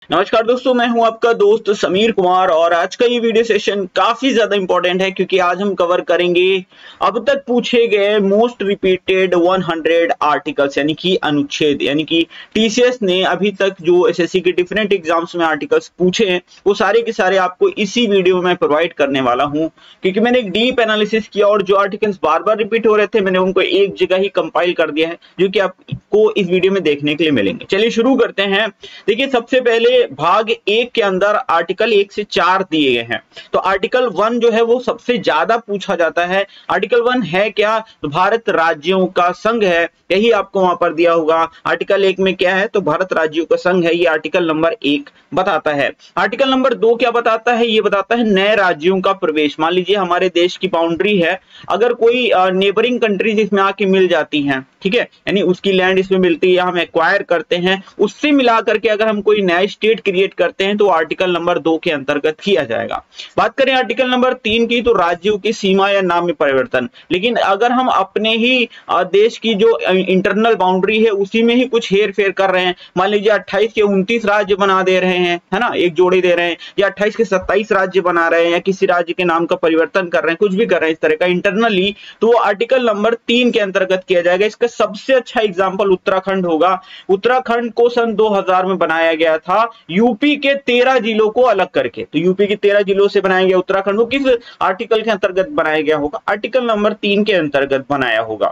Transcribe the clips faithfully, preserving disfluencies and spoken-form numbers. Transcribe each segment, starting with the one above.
नमस्कार दोस्तों, मैं हूं आपका दोस्त समीर कुमार और आज का ये वीडियो सेशन काफी ज्यादा इंपॉर्टेंट है क्योंकि आज हम कवर करेंगे अब तक पूछे गए मोस्ट रिपीटेड सौ आर्टिकल्स यानी कि अनुच्छेद। यानी कि टीसीएस ने अभी तक जो एसएससी के डिफरेंट एग्जाम्स में आर्टिकल्स पूछे हैं वो सारे के सारे आपको इसी वीडियो में प्रोवाइड करने वाला हूं, क्योंकि मैंने एक डीप एनालिसिस किया और जो आर्टिकल्स बार बार रिपीट हो रहे थे मैंने उनको एक जगह ही कंपाइल कर दिया है जो कि आपको इस वीडियो में देखने के लिए मिलेंगे। चलिए शुरू करते हैं। देखिए, सबसे पहले भाग एक के अंदर आर्टिकल एक से चार दिए गए हैं। तो आर्टिकल वन जो है वो सबसे ज्यादा पूछा जाता है। आर्टिकल वन है क्या? तो भारत राज्यों का संघ है, यही आपको वहां पर दिया होगा। आर्टिकल एक में क्या है? तो भारत राज्यों का संघ है, ये आर्टिकल नंबर एक बताता है। आर्टिकल नंबर दो क्या बताता है? ये बताता है नए राज्यों का प्रवेश। मान लीजिए हमारे देश की बाउंड्री है, अगर कोई नेबरिंग कंट्रीज इसमें आके मिल जाती हैं, ठीक है, यानी उसकी लैंड इसमें मिलती है, हम एक्वायर करते हैं, उससे मिला करके अगर हम कोई नया स्टेट क्रिएट करते हैं तो आर्टिकल नंबर दो के अंतर्गत किया जाएगा। बात करें आर्टिकल नंबर तीन की, तो राज्यों की सीमा या नाम में परिवर्तन। लेकिन अगर हम अपने ही देश की जो इंटरनल बाउंड्री है उसी में ही कुछ हेर फेर कर रहे हैं, मान लीजिए अट्ठाईस के उनतीस राज्य बना दे रहे हैं, है ना, एक जोड़े दे रहे हैं, या अट्ठाईस के सत्ताईस राज्य बना रहे हैं, या किसी राज्य के नाम का परिवर्तन कर रहे हैं, कुछ भी कर रहे हैं इस तरह का इंटरनली, तो वो आर्टिकल नंबर तीन के अंतर्गत किया जाएगा। इसका सबसे अच्छा एग्जाम्पल उत्तराखंड होगा। उत्तराखंड को सन दो हज़ार में बनाया गया था यूपी के तेरह जिलों को अलग करके। तो यूपी के तेरह जिलों से बनाया गया उत्तराखंड को किस आर्टिकल के अंतर्गत बनाया गया होगा? आर्टिकल नंबर तीन के अंतर्गत बनाया होगा।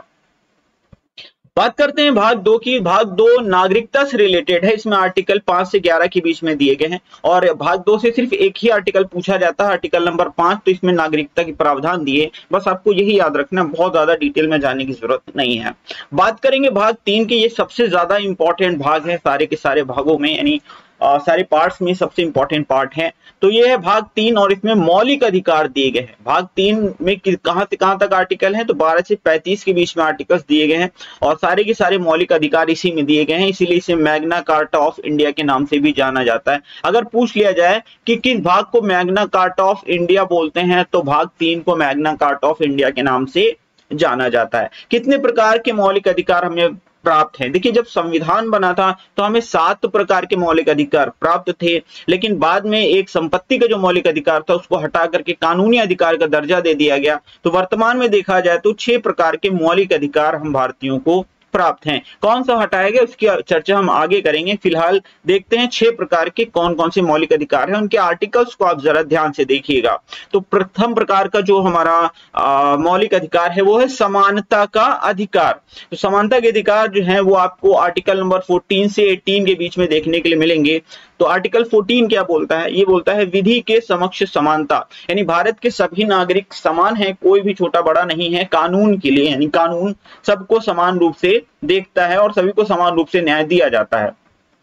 बात करते हैं भाग दो की। भाग दो नागरिकता से रिलेटेड है, इसमें आर्टिकल पांच से ग्यारह के बीच में दिए गए हैं और भाग दो से सिर्फ एक ही आर्टिकल पूछा जाता है, आर्टिकल नंबर पांच। तो इसमें नागरिकता के प्रावधान दिए, बस आपको यही याद रखना, बहुत ज्यादा डिटेल में जाने की जरूरत नहीं है। बात करेंगे भाग तीन की, ये सबसे ज्यादा इंपॉर्टेंट भाग है सारे के सारे भागों में, यानी आ, सारे पार्ट्स में सबसे इंपॉर्टेंट पार्ट है। तो ये है भाग तीन और इसमें मौलिक अधिकार दिए गए हैं। भाग तीन में कहां से कहां तक आर्टिकल हैं? तो बारह से पैंतीस के बीच में आर्टिकल्स दिए गए हैं और सारे के सारे मौलिक अधिकार इसी में दिए गए हैं, इसीलिए इसे मैग्ना कार्टा ऑफ इंडिया के नाम से भी जाना जाता है। अगर पूछ लिया जाए कि किस भाग को मैग्ना कार्टा ऑफ इंडिया बोलते हैं तो भाग तीन को मैग्ना कार्टा ऑफ इंडिया के नाम से जाना जाता है। कितने प्रकार के मौलिक अधिकार हमें प्राप्त है? देखिए, जब संविधान बना था तो हमें सात प्रकार के मौलिक अधिकार प्राप्त थे, लेकिन बाद में एक संपत्ति का जो मौलिक अधिकार था उसको हटा करके कानूनी अधिकार का दर्जा दे दिया गया। तो वर्तमान में देखा जाए तो छह प्रकार के मौलिक अधिकार हम भारतीयों को प्राप्त हैं। कौन सा हटाया गया उसकी चर्चा हम आगे करेंगे। फिलहाल देखते हैं छह प्रकार के कौन कौन से मौलिक अधिकार हैं, उनके आर्टिकल्स को आप जरा ध्यान से देखिएगा। तो प्रथम प्रकार का जो हमारा आ, मौलिक अधिकार है वो है समानता का अधिकार। तो समानता के अधिकार जो है वो आपको आर्टिकल नंबर चौदह से अठारह के बीच में देखने के लिए मिलेंगे। तो आर्टिकल चौदह क्या बोलता है? ये बोलता है विधि के समक्ष समानता, यानी भारत के सभी नागरिक समान हैं, कोई भी छोटा बड़ा नहीं है कानून के लिए, यानी कानून सबको समान रूप से देखता है और सभी को समान रूप से न्याय दिया जाता है।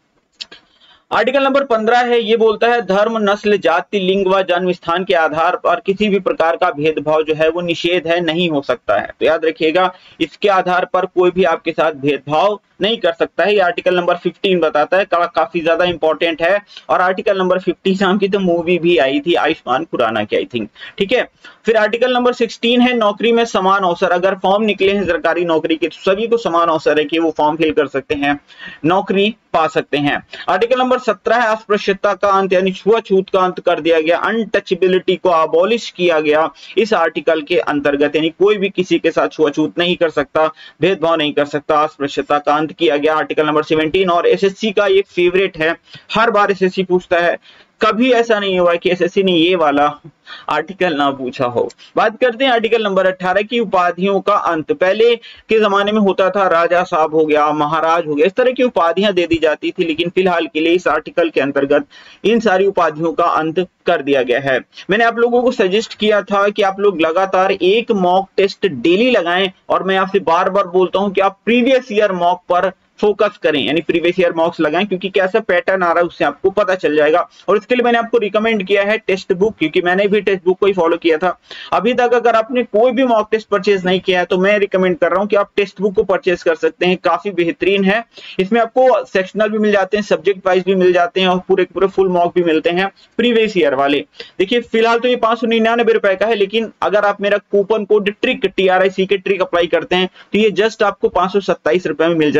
आर्टिकल नंबर पंद्रह है, ये बोलता है धर्म, नस्ल, जाति, लिंग व जन्म स्थान के आधार पर किसी भी प्रकार का भेदभाव जो है वो निषेध है, नहीं हो सकता है। तो याद रखिएगा, इसके आधार पर कोई भी आपके साथ भेदभाव नहीं कर सकता है। ये आर्टिकल नंबर पंद्रह बताता है, का, काफी ज्यादा इंपॉर्टेंट है। और आर्टिकल नंबर पचास नाम की तो मूवी भी आई थी आयुष्मान खुराना की, आई थिंक, ठीक है। फिर आर्टिकल नंबर सोलह है नौकरी में समान अवसर। अगर फॉर्म निकले हैं सरकारी नौकरी के तो सभी को समान अवसर है कि वो फॉर्म फिल कर सकते हैं, नौकरी पा सकते हैं। आर्टिकल नंबर सत्रह है अस्पृश्यता का अंत, यानी छुआछूत का अंत कर दिया गया, अनटचेबिलिटी को अबॉलिश किया गया इस आर्टिकल के अंतर्गत, यानी कोई भी किसी के साथ छुआछूत नहीं कर सकता, भेदभाव नहीं कर सकता, अस्पृश्यता का अंत किया गया। आर्टिकल नंबर सत्रह और एसएससी का ये फेवरेट है, हर बार एसएससी पूछता है, कभी ऐसा नहीं हुआ कि एसएससी ने ये वाला आर्टिकल ना पूछा हो। बात करते हैं आर्टिकल नंबर अठारह की उपाधियों का अंत। पहले के जमाने में होता था राजा साहब हो गया, महाराज हो गया, इस तरह की उपाधियां दे दी जाती थी, लेकिन फिलहाल के लिए इस आर्टिकल के अंतर्गत इन सारी उपाधियों का अंत कर दिया गया है। मैंने आप लोगों को सजेस्ट किया था कि आप लोग लगातार एक मॉक टेस्ट डेली लगाएं और मैं आपसे बार बार बोलता हूं कि आप प्रीवियस ईयर मॉक पर फोकस करें, यानी प्रीवियस ईयर मॉक्स लगाएं, क्योंकि कैसा पैटर्न आ रहा है उससे आपको पता चल जाएगा। और इसके लिए मैंने आपको रिकमेंड किया है टेक्स्ट बुक, क्योंकि मैंने भी टेक्स्ट बुक को ही फॉलो किया था। अभी तक अगर आपने कोई भी मॉक टेस्ट परचेज नहीं किया है तो मैं रिकमेंड कर रहा हूं कि आप टेक्स्ट बुक को परचेज कर सकते हैं, काफी बेहतरीन है। इसमें आपको सेक्शनल भी मिल जाते हैं, सब्जेक्ट वाइज भी मिल जाते हैं और पूरे पूरे फुल मॉक भी मिलते हैं प्रीवियस ईयर वाले। देखिए, फिलहाल तो ये पांच सौ निन्यानवे रुपए का है, लेकिन अगर आप मेरा coupon code trick T R I C के ट्रिक अप्लाई करते हैं तो ये जस्ट आपको पांच सौ सत्ताईस रुपए में मिल जाएगा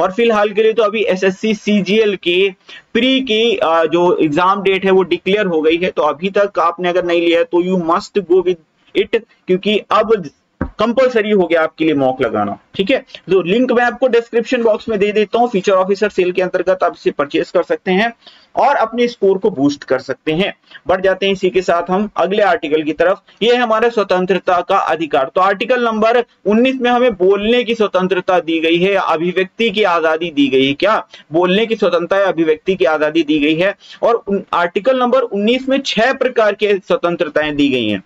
और फिलहाल के लिए तो अभी एसएससी सीजीएल के प्री की जो एग्जाम डेट है वो डिक्लेयर हो गई है, तो अभी तक आपने अगर नहीं लिया है तो you must go with it, क्योंकि अब कंपलसरी हो गया आपके लिए मॉक लगाना। ठीक है, तो लिंक मैं आपको डिस्क्रिप्शन बॉक्स में दे देता हूं। फीचर ऑफिसर सेल के अंतर्गत आप इसे परचेस कर सकते हैं और अपने स्कोर को बूस्ट कर सकते हैं। बढ़ जाते हैं इसी के साथ हम अगले आर्टिकल की तरफ। ये है हमारे स्वतंत्रता का अधिकार। तो आर्टिकल नंबर उन्नीस में हमें बोलने की स्वतंत्रता दी गई है, अभिव्यक्ति की आजादी दी गई है। क्या बोलने की स्वतंत्रता है, अभिव्यक्ति की आजादी दी गई है। और आर्टिकल नंबर उन्नीस में छह प्रकार के स्वतंत्रताएं दी गई हैं।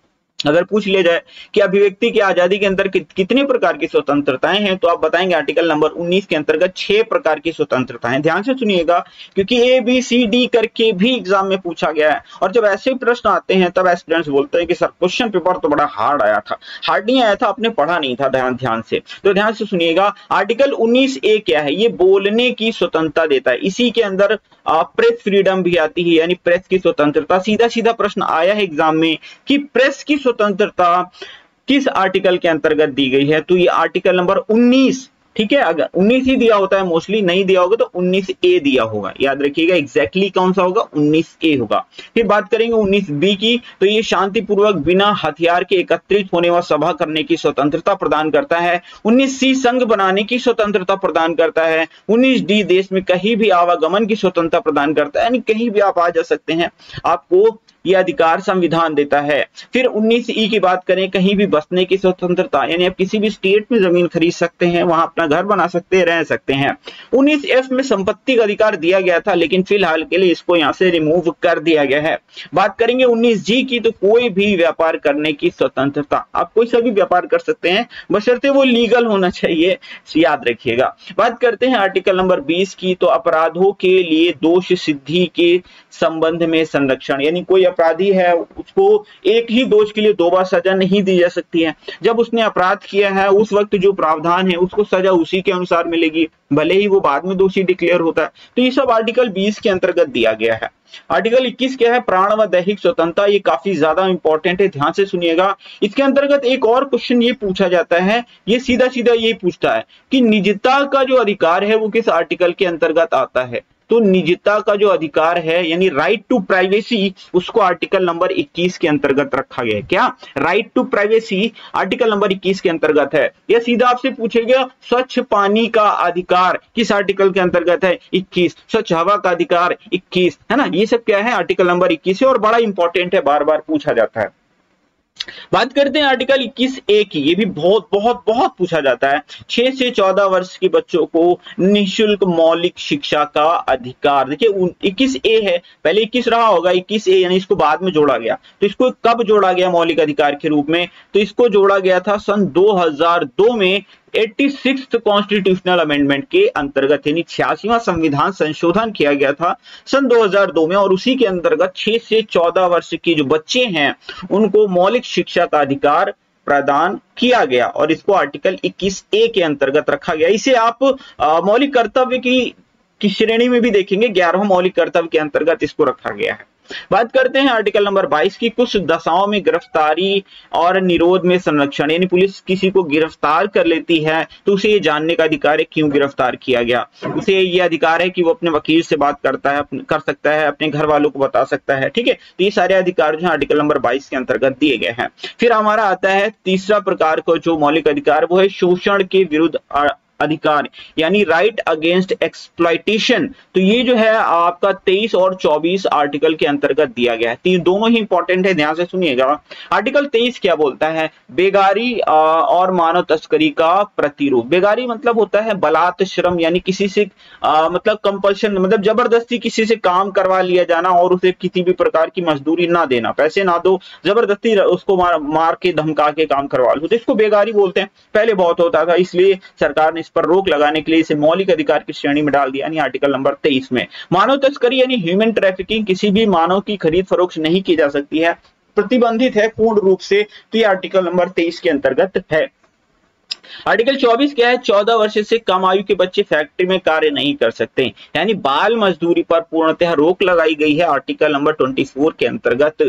अगर पूछ लिया जाए कि अभिव्यक्ति की आजादी के अंदर कि, कितने प्रकार की स्वतंत्रताएं हैं, तो आप बताएंगे आर्टिकल नंबर उन्नीस के अंतर्गत छह प्रकार की स्वतंत्रताएं। ध्यान से सुनिएगा, क्योंकि ए बी सी डी करके भी एग्जाम में पूछा गया है, और जब ऐसे प्रश्न आते हैं तब एस्पिरेंट्स बोलते हैं कि सर क्वेश्चन पेपर तो बड़ा हार्ड आया था। हार्ड नहीं आया था, आपने पढ़ा नहीं था ध्यान ध्यान से। तो ध्यान से सुनिएगा, आर्टिकल उन्नीस ए क्या है, ये बोलने की स्वतंत्रता देता है। इसी के अंदर प्रेस फ्रीडम भी आती है, यानी प्रेस की स्वतंत्रता। सीधा सीधा प्रश्न आया है एग्जाम में कि प्रेस की स्वतंत्रता किस आर्टिकल के अंतर्गत दी गई है, तो ये आर्टिकल नंबर उन्नीस। ठीक है, अगर उन्नीस ही दिया होता है, मोस्टली नहीं दिया होगा तो उन्नीस ए दिया होगा। याद रखिएगा एग्जैक्टली कौन सा होगा, उन्नीस ए होगा। फिर बात करेंगे उन्नीस बी की, तो ये शांतिपूर्वक बिना हथियार के एकत्रित होने व सभा करने की स्वतंत्रता प्रदान करता है। उन्नीस सी संघ बनाने की स्वतंत्रता प्रदान करता है। उन्नीस डी देश में कहीं भी आवागमन की स्वतंत्रता प्रदान करता है, यानी कहीं भी आप आ जा सकते हैं, आपको यह अधिकार संविधान देता है। फिर उन्नीस ई की बात करें, कहीं भी बसने की स्वतंत्रता, यानी आप किसी भी स्टेट में जमीन खरीद सकते हैं, वहां अपना घर बना सकते हैं, रह सकते हैं। उन्नीस एफ में संपत्ति का अधिकार दिया गया था, लेकिन फिलहाल के लिए इसको यहां से रिमूव कर दिया गया है। बात करेंगे उन्नीस जी की, तो कोई भी व्यापार करने की स्वतंत्रता, आप कोई सा भी व्यापार कर सकते हैं, बशर्ते वो लीगल होना चाहिए, याद रखिएगा। बात करते हैं आर्टिकल नंबर बीस की, तो अपराधों के लिए दोष सिद्धि के संबंध में संरक्षण, यानी कोई अपराधी है उसको एक ही दोष के लिए दो बार सजा नहीं दी जा सकती है। जब उसने अपराध किया है उस वक्त जो प्रावधान है उसको सजा उसी के अनुसार मिलेगी, भले ही वो बाद में दोषी डिक्लेयर होता है। तो ये सब आर्टिकल बीस के अंतर्गत दिया गया है। आर्टिकल इक्कीस क्या है, प्राण व दैहिक स्वतंत्रता, ये काफी ज्यादा इंपॉर्टेंट है, ध्यान से सुनिएगा। इसके अंतर्गत एक और क्वेश्चन ये पूछा जाता है, ये सीधा सीधा ये पूछता है कि निजता का जो अधिकार है वो किस आर्टिकल के अंतर्गत आता है। तो निजता का जो अधिकार है यानी राइट टू प्राइवेसी, उसको आर्टिकल नंबर इक्कीस के अंतर्गत रखा गया है। क्या right to privacy article number इक्कीस के अंतर्गत है। यह सीधा आपसे पूछेगा स्वच्छ पानी का अधिकार किस आर्टिकल के अंतर्गत है, इक्कीस। स्वच्छ हवा का अधिकार इक्कीस, है ना। ये सब क्या है, आर्टिकल नंबर इक्कीस है और बड़ा इंपॉर्टेंट है, बार बार पूछा जाता है। बात करते हैं आर्टिकल इक्कीस ए की, ये भी बहुत बहुत बहुत पूछा जाता है। छह से चौदह वर्ष के बच्चों को निःशुल्क मौलिक शिक्षा का अधिकार। देखिए इक्कीस ए है, पहले इक्कीस रहा होगा, इक्कीस ए यानी इसको बाद में जोड़ा गया। तो इसको कब जोड़ा गया मौलिक अधिकार के रूप में, तो इसको जोड़ा गया था सन दो हज़ार दो में छियासीवें कॉन्स्टिट्यूशनल अमेंडमेंट के अंतर्गत, यानी छियासीवां संविधान संशोधन किया गया था सन दो हज़ार दो में, और उसी के अंतर्गत छह से चौदह वर्ष के जो बच्चे हैं उनको मौलिक शिक्षा का अधिकार प्रदान किया गया और इसको आर्टिकल इक्कीस ए के अंतर्गत रखा गया। इसे आप मौलिक कर्तव्य की, की श्रेणी में भी देखेंगे, ग्यारहवें मौलिक कर्तव्य के अंतर्गत इसको रखा गया है। बात करते हैं आर्टिकल नंबर बाईस की, कुछ दशाओं में गिरफ्तारी और निरोध में संरक्षण, यानी पुलिस किसी को गिरफ्तार कर लेती है तो उसे ये जानने का अधिकार है क्यों गिरफ्तार किया गया। उसे ये अधिकार है कि वो अपने वकील से बात करता है, कर सकता है, अपने घर वालों को बता सकता है। ठीक है, तो ये सारे अधिकार जो है आर्टिकल नंबर बाईस के अंतर्गत दिए गए हैं। फिर हमारा आता है तीसरा प्रकार को जो मौलिक अधिकार, वो है शोषण के विरुद्ध अधिकार, यानी राइट अगेंस्ट एक्सप्लॉइटेशन। तो ये जो है आपका तेईस और चौबीस आर्टिकल के अंतर्गत दिया गया है। तो ये दोनों ही इंपॉर्टेंट है, ध्यान से सुनिएगा। आर्टिकल तेईस क्या बोलता है, बेगारी और मानव तस्करी का प्रतिरोध। बेगारी मतलब होता है बलात् श्रम, यानी किसी से आ, मतलब कंपल्शन, मतलब जबरदस्ती किसी से काम करवा लिया जाना और उसे किसी भी प्रकार की मजदूरी ना देना, पैसे ना दो, जबरदस्ती उसको मार, मार के धमका के काम करवा लो, तो इसको बेगारी बोलते हैं। पहले बहुत होता था, इसलिए सरकार ने पर रोक लगाने के लिए इसे मौलिक अधिकार की श्रेणी में डाल दिया, यानी आर्टिकल नंबर तेईस में। मानव तस्करी यानी ह्यूमन ट्रैफिकिंग, किसी भी मानव की खरीद फरोख्त नहीं की जा सकती है, प्रतिबंधित है पूर्ण रूप से, तो ये आर्टिकल नंबर तेईस के अंतर्गत है। आर्टिकल चौबीस क्या है, चौदह वर्ष से कम आयु के बच्चे फैक्ट्री में कार्य नहीं कर सकते, यानी बाल मजदूरी पर पूर्णतः रोक लगाई गई है आर्टिकल नंबर चौबीस के अंतर्गत।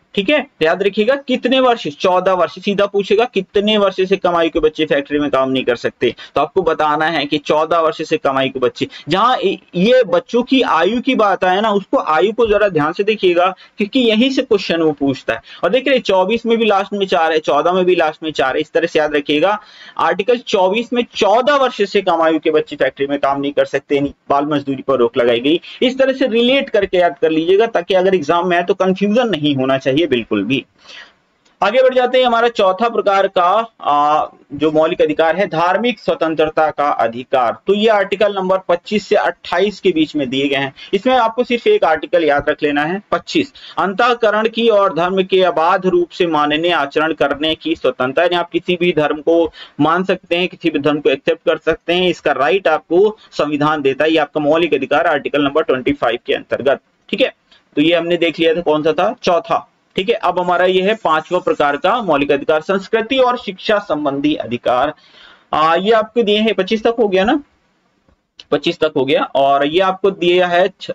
ठीक है, तो याद रखिएगा कितने वर्ष, चौदह वर्ष, सीधा पूछेगा कितने वर्ष से कम आयु के बच्चे फैक्ट्री में काम नहीं कर सकते, तो आपको बताना है कि चौदह वर्ष से कम आयु के बच्चे। जहां ये बच्चों की आयु की बात आए ना, उसको आयु को जरा ध्यान से देखिएगा, क्योंकि यहीं से क्वेश्चन वो पूछता है। और देखिए चौबीस में भी लास्ट में चार है, चौदह में भी लास्ट में चार है, इस तरह से याद रखिएगा। आर्टिकल चौबीस में चौदह वर्ष से कम आयु के बच्चे फैक्ट्री में काम नहीं कर सकते, बाल मजदूरी पर रोक लगाई गई। इस तरह से रिलेट करके याद कर लीजिएगा, ताकि अगर एग्जाम में आए तो कंफ्यूजन नहीं होना चाहिए बिल्कुल भी। आगे बढ़ जाते हैं, हमारा चौथा प्रकार का आ, जो मौलिक अधिकार है, धार्मिक स्वतंत्रता का अधिकार। तो ये आर्टिकल नंबर पच्चीस से अट्ठाईस के बीच में दिए गए हैं। इसमें आपको सिर्फ एक आर्टिकल याद रख लेना है, पच्चीस, अंतःकरण की और धर्म के अबाध रूप से मानने आचरण करने की स्वतंत्रता। यानी आप किसी भी धर्म को मान सकते हैं, किसी भी धर्म को एक्सेप्ट कर सकते हैं, इसका राइट आपको संविधान देता है। ये आपका मौलिक अधिकार आर्टिकल नंबर ट्वेंटी फाइव के अंतर्गत। ठीक है, तो ये हमने देख लिया था कौन सा था, चौथा। ठीक है, अब हमारा ये है पांचवा प्रकार का मौलिक अधिकार, संस्कृति और शिक्षा संबंधी अधिकार। आ, ये आपको दिए हैं, पच्चीस तक हो गया ना, पच्चीस तक हो गया। और ये आपको दिया है छ...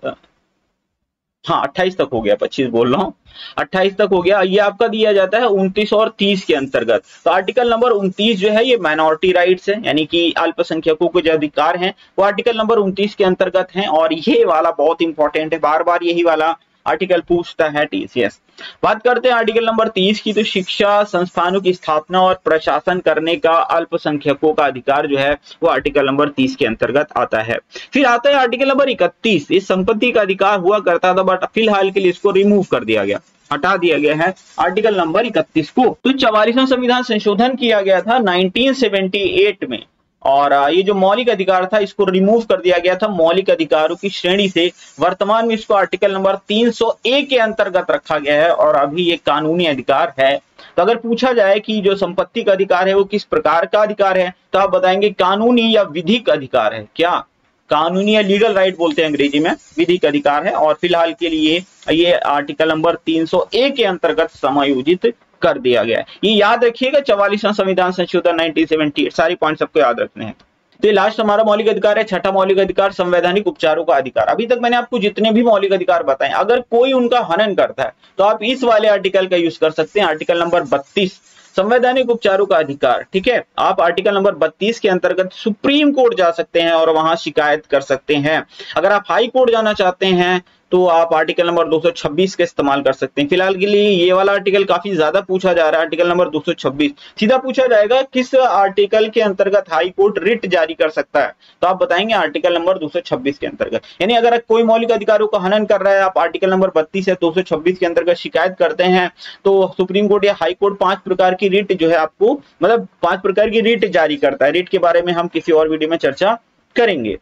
हाँ अट्ठाईस तक हो गया, पच्चीस बोल रहा हूँ, अट्ठाईस तक हो गया। ये आपका दिया जाता है उनतीस और तीस के अंतर्गत। तो आर्टिकल नंबर उनतीस जो है ये माइनॉरिटी राइट्स है, यानी कि अल्पसंख्यकों के जो अधिकार हैं वो आर्टिकल नंबर उनतीस के अंतर्गत हैं। और ये वाला बहुत इंपॉर्टेंट है, बार बार यही वाला आर्टिकल पूछता है टीसीएस। बात करते हैं आर्टिकल नंबर तीस की, तो शिक्षा संस्थानों की स्थापना और प्रशासन करने का अल्पसंख्यकों का अधिकार जो है वो आर्टिकल नंबर तीस के अंतर्गत आता है। फिर आता है आर्टिकल नंबर इकतीस, इस संपत्ति का अधिकार हुआ करता था, बट फिलहाल के लिए इसको रिमूव कर दिया गया, हटा दिया गया है आर्टिकल नंबर इकतीस को। तो चवालीसवां संविधान संशोधन किया गया था नाइनटीन सेवेंटी एट में, और ये जो मौलिक अधिकार था इसको रिमूव कर दिया गया था मौलिक अधिकारों की श्रेणी से। वर्तमान में इसको आर्टिकल नंबर तीन सौ एक के अंतर्गत रखा गया है, और अभी ये कानूनी अधिकार है। तो अगर पूछा जाए कि जो संपत्ति का अधिकार है वो किस प्रकार का अधिकार है, तो आप बताएंगे कानूनी या विधिक अधिकार है। क्या कानूनी या लीगल राइट बोलते हैं अंग्रेजी में, विधिक अधिकार है। और फिलहाल के लिए ये आर्टिकल नंबर तीन सौ एक के अंतर्गत समायोजित कर दिया गया है। ये याद रखिएगा, चवालीसवां संविधान संशोधन नाइनटीन सेवेंटी एट, सारी पॉइंट्स आपको याद रखने हैं। तो लास्ट हमारा मौलिक अधिकार है, छठा मौलिक अधिकार, संवैधानिक उपचारों का अधिकार। अभी तक मैंने आपको जितने भी मौलिक अधिकार बताए, अगर कोई उनका हनन करता है तो आप इस वाले आर्टिकल का यूज कर सकते हैं, आर्टिकल नंबर बत्तीस, संवैधानिक उपचारों का अधिकार। ठीक है, आप आर्टिकल नंबर बत्तीस के अंतर्गत सुप्रीम कोर्ट जा सकते हैं और वहां शिकायत कर सकते हैं। अगर आप हाई कोर्ट जाना चाहते हैं तो आप आर्टिकल नंबर दो सौ छब्बीस का इस्तेमाल कर सकते हैं। फिलहाल के लिए ये वाला आर्टिकल काफी ज्यादा पूछा जा रहा है, आर्टिकल नंबर दो सौ छब्बीस। सीधा पूछा जाएगा किस आर्टिकल के अंतर्गत हाई कोर्ट रिट जारी कर सकता है, तो आप बताएंगे आर्टिकल नंबर दो सौ छब्बीस के अंतर्गत। यानी अगर कोई मौलिक अधिकारों का हनन कर रहा है, आप आर्टिकल नंबर बत्तीस या दो सौ छब्बीस के अंतर्गत शिकायत करते हैं, तो सुप्रीम कोर्ट या हाई कोर्ट पांच प्रकार की रिट जो है आपको, मतलब पांच प्रकार की रिट जारी करता है। रिट के बारे में हम किसी और वीडियो में चर्चा करेंगे।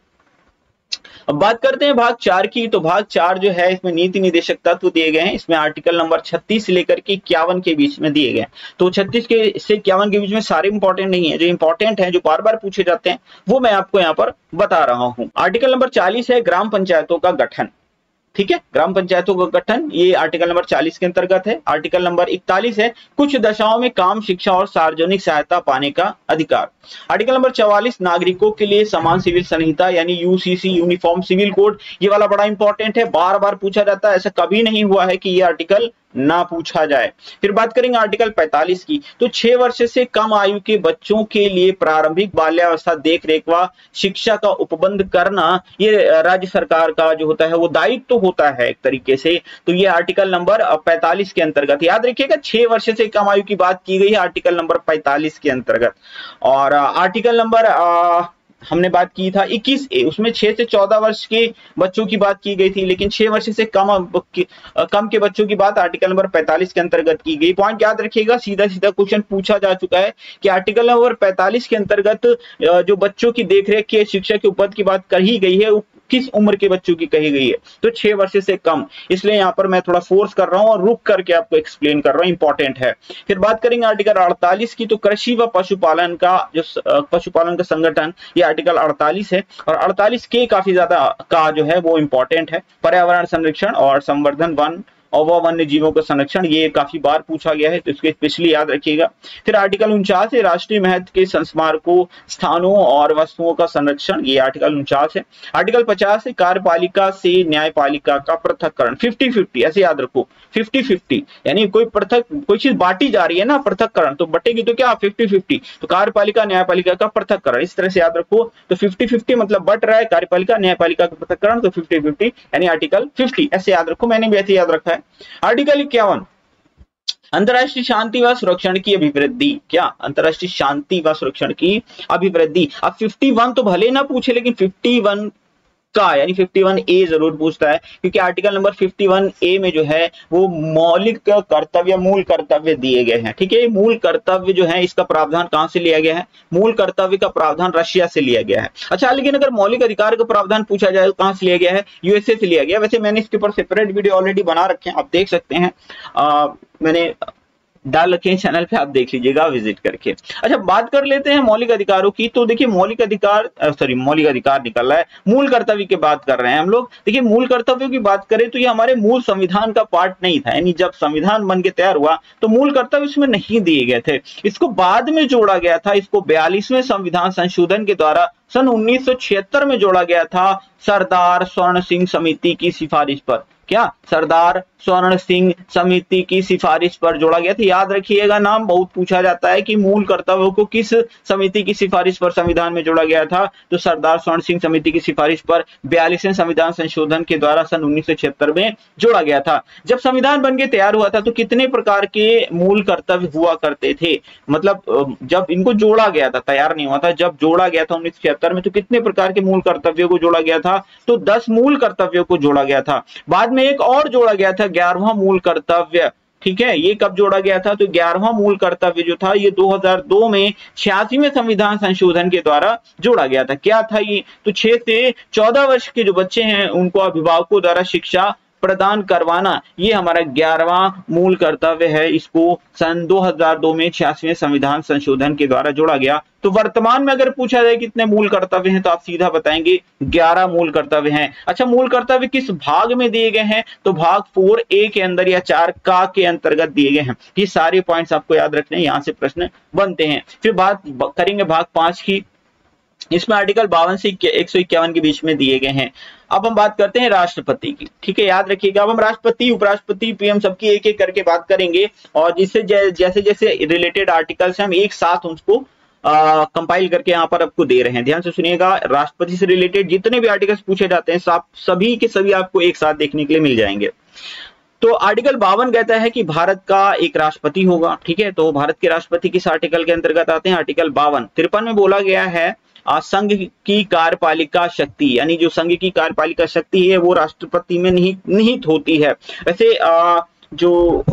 अब बात करते हैं भाग चार की। तो भाग चार जो है इसमें नीति निदेशक तत्व दिए गए हैं। इसमें आर्टिकल नंबर छत्तीस से लेकर के इक्यावन के बीच में दिए गए। तो छत्तीस के से इक्यावन के बीच में सारे इंपॉर्टेंट नहीं है, जो इंपॉर्टेंट है, जो बार बार पूछे जाते हैं, वो मैं आपको यहाँ पर बता रहा हूँ। आर्टिकल नंबर चालीस है ग्राम पंचायतों का गठन। ठीक है, ग्राम पंचायतों का गठन, ये आर्टिकल नंबर चालीस के अंतर्गत है। आर्टिकल नंबर इकतालीस है कुछ दशाओं में काम, शिक्षा और सार्वजनिक सहायता पाने का अधिकार। आर्टिकल नंबर चौवालीस नागरिकों के लिए समान सिविल संहिता यानी यूसीसी, यूनिफॉर्म सिविल कोड। ये वाला बड़ा इंपॉर्टेंट है, बार बार पूछा जाता है, ऐसा कभी नहीं हुआ है कि ये आर्टिकल ना पूछा जाए। फिर बात करेंगे आर्टिकल पैंतालीस की। तो छह वर्ष से कम आयु के बच्चों के लिए प्रारंभिक बाल्यावस्था देख रेख व शिक्षा का उपबंध करना, ये राज्य सरकार का जो होता है वो दायित्व तो होता है एक तरीके से। तो ये आर्टिकल नंबर पैंतालीस के अंतर्गत, याद रखिएगा छह वर्ष से कम आयु की बात की गई है आर्टिकल नंबर पैंतालीस के अंतर्गत। और आर्टिकल नंबर आ, हमने बात की था इक्कीस ए, उसमें छह से चौदह वर्ष के बच्चों की बात की गई थी, लेकिन छह वर्ष से कम के, कम के बच्चों की बात आर्टिकल नंबर पैंतालीस के अंतर्गत की गई। पॉइंट याद रखिएगा, सीधा सीधा क्वेश्चन पूछा जा चुका है कि आर्टिकल नंबर पैंतालीस के अंतर्गत जो बच्चों की देखरेख की शिक्षा के उपबंध की बात कही गई है, किस उम्र के बच्चों की कही गई है, तो छह वर्ष से कम। इसलिए यहाँ पर मैं थोड़ा फोर्स कर रहा हूँ और रुक करके आपको एक्सप्लेन कर रहा हूँ, इंपॉर्टेंट है। फिर बात करेंगे आर्टिकल अड़तालीस की। तो कृषि व पशुपालन का जो पशुपालन का संगठन, ये आर्टिकल अड़तालीस है। और अड़तालीस के काफी ज्यादा का जो है वो इंपॉर्टेंट है। पर्यावरण संरक्षण और संवर्धन, वन और वह वन्य जीवों का संरक्षण, ये काफी बार पूछा गया है तो इसको स्पेशली याद रखिएगा। फिर आर्टिकल उनचास है राष्ट्रीय महत्व के संस्मारकों, स्थानों और वस्तुओं का संरक्षण, ये आर्टिकल उनचास है। आर्टिकल पचास है कार्यपालिका से न्यायपालिका का पृथक्करण, फिफ्टी फिफ्टी ऐसे याद रखो, फिफ्टी फिफ्टी यानी कोई पृथक कोई चीज बांटी जा रही है ना, पृथक्करण तो बटेगी तो क्या फिफ्टी फिफ्टी, तो कार्यपालिका न्यायपालिका का पृथक्करण इस तरह से याद रखो। तो फिफ्टी फिफ्टी मतलब बट रहा है कार्यपालिका न्यायपालिका का पृथक्करण, तो फिफ्टी फिफ्टी यानी आर्टिकल फिफ्टी ऐसे याद रखो, मैंने भी ऐसे याद रखा है। आर्टिकल इक्यावन अंतरराष्ट्रीय शांति व सुरक्षण की अभिवृद्धि, क्या अंतरराष्ट्रीय शांति व सुरक्षण की अभिवृद्धि। अब फिफ्टी वन तो भले ना पूछे लेकिन फिफ्टी वन का यानी फिफ्टी वन ए जरूर पूछता है, क्योंकि article number fifty one A में जो है वो मौलिक कर्तव्य मूल कर्तव्य दिए गए हैं। ठीक है, मूल कर्तव्य जो है इसका प्रावधान कहां से लिया गया है, मूल कर्तव्य का प्रावधान रशिया से लिया गया है। अच्छा, लेकिन अगर मौलिक अधिकार का प्रावधान पूछा जाए तो कहां से लिया गया है, यूएसए से लिया गया। वैसे मैंने इसके ऊपर सेपरेट वीडियो ऑलरेडी बना रखे हैं, आप देख सकते हैं, आ, मैंने डाल रखे हैं चैनल पे, आप देख लीजिएगा विजिट करके। अच्छा, बात कर लेते हैं मौलिक अधिकारों की। तो देखिए मौलिक अधिकार सॉरी मौलिक अधिकार निकल रहा है, मूल कर्तव्य की बात कर रहे हैं हम लोग। देखिए मूल कर्तव्यों की बात करें तो ये हमारे मूल संविधान का पार्ट नहीं था, यानी जब संविधान बन के तैयार हुआ तो मूल कर्तव्य इसमें नहीं दिए गए थे, इसको बाद में जोड़ा गया था। इसको बयालीसवें संविधान संशोधन के द्वारा सन उन्नीस सौ छिहत्तर में जोड़ा गया था सरदार स्वर्ण सिंह समिति की सिफारिश पर। क्या सरदार स्वर्ण सिंह समिति की सिफारिश पर जोड़ा गया था। याद रखिएगा, नाम बहुत पूछा जाता है कि मूल कर्तव्यों को किस समिति की सिफारिश पर संविधान में जोड़ा गया था, तो सरदार स्वर्ण सिंह समिति की सिफारिश पर बयालीसवें संविधान संशोधन के द्वारा सन उन्नीस सौ छिहत्तर में जोड़ा गया था। जब संविधान बन के तैयार हुआ था तो कितने प्रकार के मूल कर्तव्य हुआ करते थे, मतलब जब इनको जोड़ा गया था, तैयार नहीं हुआ था, जब जोड़ा गया था उन्नीस सौ छिहत्तर में तो कितने प्रकार के मूल कर्तव्यों को जोड़ा गया था, तो दस मूल कर्तव्यों को जोड़ा गया था। बाद में एक और जोड़ा गया था ग्यारहवां मूल कर्तव्य। ठीक है, ये कब जोड़ा गया था, तो ग्यारहवां मूल कर्तव्य जो था ये दो हज़ार दो में छियासीवें संविधान संशोधन के द्वारा जोड़ा गया था। क्या था ये, तो छह से चौदह वर्ष के जो बच्चे हैं उनको अभिभावकों द्वारा शिक्षा प्रदान करवाना, ये हमारा ग्यारहवां मूल कर्तव्य है। इसको सन दो हज़ार दो में छियासीवें संविधान संशोधन के द्वारा जोड़ा गया। तो वर्तमान में अगर पूछा जाए कितने मूल कर्तव्य हैं तो आप सीधा बताएंगे ग्यारह मूल कर्तव्य हैं। अच्छा, मूल कर्तव्य किस भाग में दिए गए हैं, तो भाग फोर ए के अंदर या चार का के अंतर्गत दिए गए हैं। ये सारे पॉइंट्स आपको याद रखने हैं, यहां से प्रश्न बनते हैं। फिर बात करेंगे भाग पांच की, इसमें आर्टिकल बावन से एक सौ इक्यावन के बीच में दिए गए हैं। अब हम बात करते हैं राष्ट्रपति की। ठीक है, याद रखिएगा, अब हम राष्ट्रपति, उपराष्ट्रपति, पीएम सबकी एक एक करके बात करेंगे और जिससे जैसे जैसे रिलेटेड आर्टिकल्स हैं हम एक साथ उसको कंपाइल करके यहाँ पर आपको दे रहे हैं। ध्यान से सुनिएगा, राष्ट्रपति से रिलेटेड जितने भी आर्टिकल्स पूछे जाते हैं सब सभी के सभी आपको एक साथ देखने के लिए मिल जाएंगे। तो आर्टिकल बावन कहता है कि भारत का एक राष्ट्रपति होगा। ठीक है, तो भारत के राष्ट्रपति किस आर्टिकल के अंतर्गत आते हैं, आर्टिकल बावन। तिरपन में बोला गया है संघ की कार्यपालिका शक्ति, यानी जो संघ की कार्यपालिका शक्ति है वो राष्ट्रपति में निहित निहित होती है। वैसे आ, जो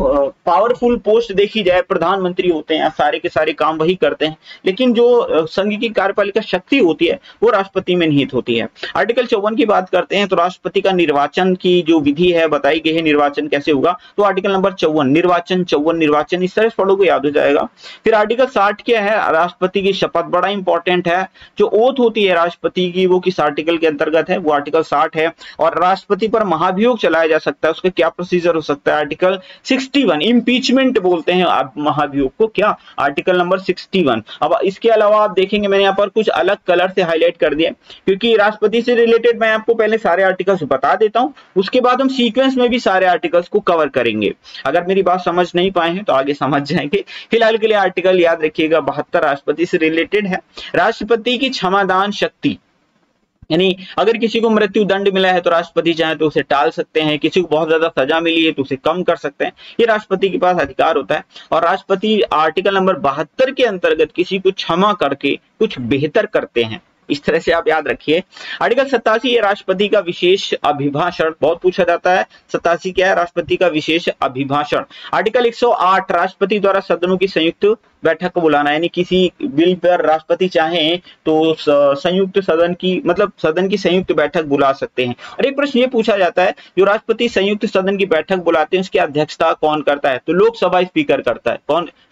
पावरफुल पोस्ट देखी जाए प्रधानमंत्री होते हैं, सारे के सारे काम वही करते हैं, लेकिन जो संघ की कार्यपालिका शक्ति होती है वो राष्ट्रपति में निहित होती है। आर्टिकल चौवन की बात करते हैं तो राष्ट्रपति का निर्वाचन की जो विधि है बताई गई है, निर्वाचन कैसे होगा, तो आर्टिकल नंबर चौवन निर्वाचन, चौवन निर्वाचन, इस तरह से पढ़ोगे याद हो जाएगा। फिर आर्टिकल साठ क्या है, राष्ट्रपति की शपथ, बड़ा इंपॉर्टेंट है। जो ओथ होती है राष्ट्रपति की वो किस आर्टिकल के अंतर्गत है, वो आर्टिकल साठ है। और राष्ट्रपति पर महाभियोग चलाया जा सकता है, उसका क्या प्रोसीजर हो सकता है, आर्टिकल इकसठ, इंपीचमेंट बोलते हैं आप महाभियोग को, क्या आर्टिकल नंबर इकसठ। अब इसके अलावा आप देखेंगे मैंने यहाँ पर कुछ अलग कलर से हाईलाइट कर दिया, क्योंकि राष्ट्रपति से रिलेटेड मैं आपको पहले सारे आर्टिकल्स बता देता हूं, उसके बाद हम सीक्वेंस में भी सारे आर्टिकल्स को कवर करेंगे। अगर मेरी बात समझ नहीं पाए हैं तो आगे समझ जाएंगे। फिलहाल के लिए आर्टिकल याद रखिएगा बहत्तर राष्ट्रपति से रिलेटेड है। राष्ट्रपति की क्षमादान शक्ति, यानी अगर किसी को मृत्यु दंड मिला है तो राष्ट्रपति चाहे तो उसे टाल सकते हैं, किसी को बहुत ज्यादा सजा मिली है तो उसे कम कर सकते हैं, ये राष्ट्रपति के पास अधिकार होता है। और राष्ट्रपति आर्टिकल नंबर बहत्तर के अंतर्गत किसी को क्षमा करके कुछ बेहतर करते हैं, इस तरह से आप याद रखिए। आर्टिकल सत्तासी है राष्ट्रपति का विशेष अभिभाषण, बहुत पूछा जाता है, सत्तासी क्या है, राष्ट्रपति का विशेष अभिभाषण। आर्टिकल एक सौ आठ राष्ट्रपति द्वारा सदनों की संयुक्त बैठक को बुलाना, यानी किसी बिल पर राष्ट्रपति चाहें तो संयुक्त सदन की मतलब सदन की संयुक्त बैठक बुला सकते हैं। और एक प्रश्न ये पूछा जाता है, जो राष्ट्रपति संयुक्त सदन की बैठक बुलाते हैं उसकी अध्यक्षता कौन करता है, तो लोकसभा स्पीकर करता है। कौन